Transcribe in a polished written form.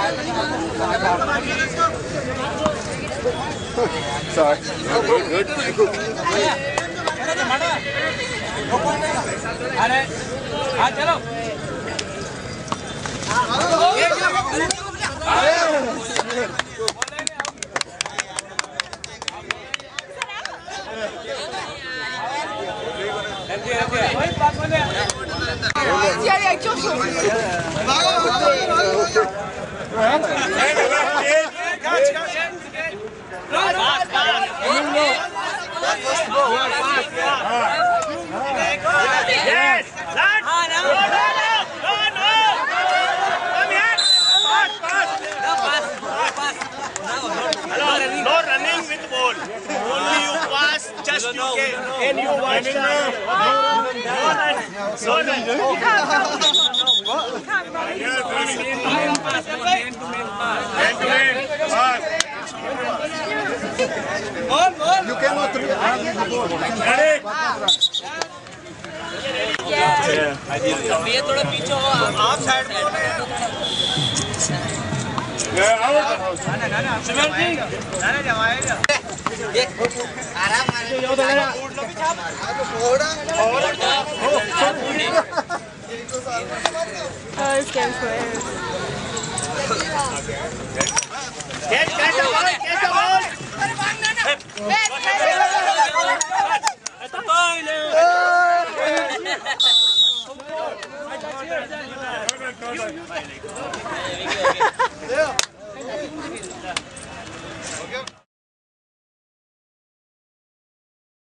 Sorry. Good. अरे हाँ चलो Yes! Lad! No! Come here! Pass! Hello, no running with ball. Only you pass, just you can you one shot. No run. You cannot read the ball. ये थोड़ा पीछे हो आप side में सुमन जी नाना जमाएगा आराम Catch the ball!